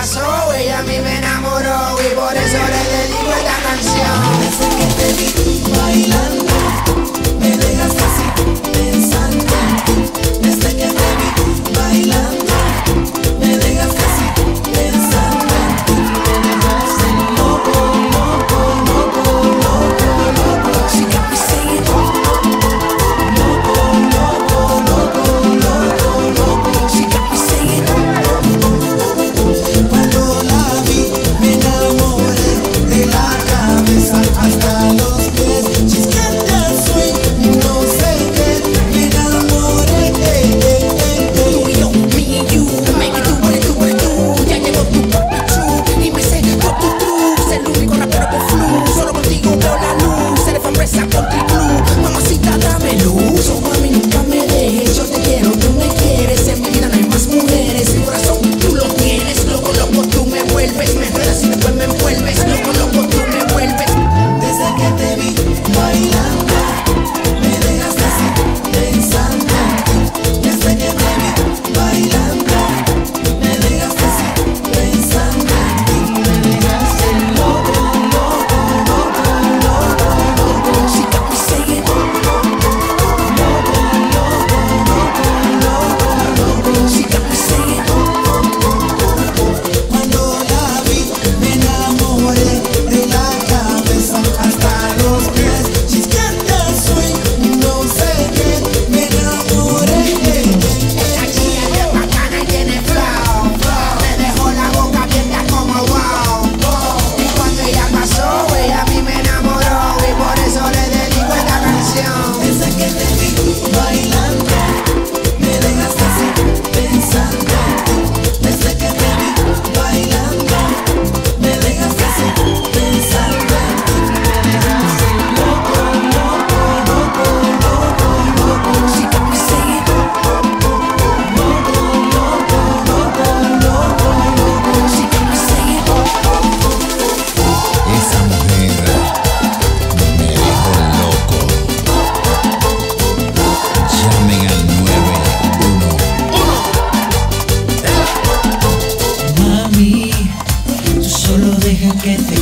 pasó, ella a mí me enamoró y por eso le dedico esta canción. Desde que te vi bailando, me dejaste así pensando en ti. Desde que te vi bailando, me dejaste así pensando en ti. Me dejaste loco, loco, loco, loco, loco. She got me saying loco, loco, loco, loco, loco. She got me saying cuando la vi me enamoré de la cabeza hasta los pies. She's got that swing, no sé qué, me enamoré. Tú y yo, me and you, make it do, ya llegó tu papi true y me sé tú, es el único rapero con flu. Solo contigo veo la luz, eres famosa country blue. Mamacita, dame luz, oh mami, nunca me dejes. Yo te quiero, tú me quieres, en mi vida no hay más mujeres. Mi corazón tú lo tienes, loco, loco, tú me vuelves. Me enredas y después me envuelves, loco, loco, tú me vuelves. Desde que te vi bailando, me dejaste así pensando en ti. Desde que te vi bailando, me dejaste así pensando en ti. Me dejaste loco, loco, loco, loco, loco. She got me saying loco, loco, loco, loco, loco. She got me saying cuando la vi me enamoré de la cabeza hasta los pies. She's got that swing, no sé qué, me enamoré. Esa chica es bacana y tiene flow, me dejó la boca abierta como wow. Y cuando ella pasó, ella a mí me enamoró y por eso le dedico esta canción. Desde que te vi bailando, me dejaste así pensando en ti. Desde que te vi bailando, me dejaste así pensando en ti. Me dejaste loco, loco, loco, loco, loco. She got me saying loco, loco, loco, loco, loco. She got me saying Esa mujer me dejó loco. Llamen al 911. mami, tú solo deja que te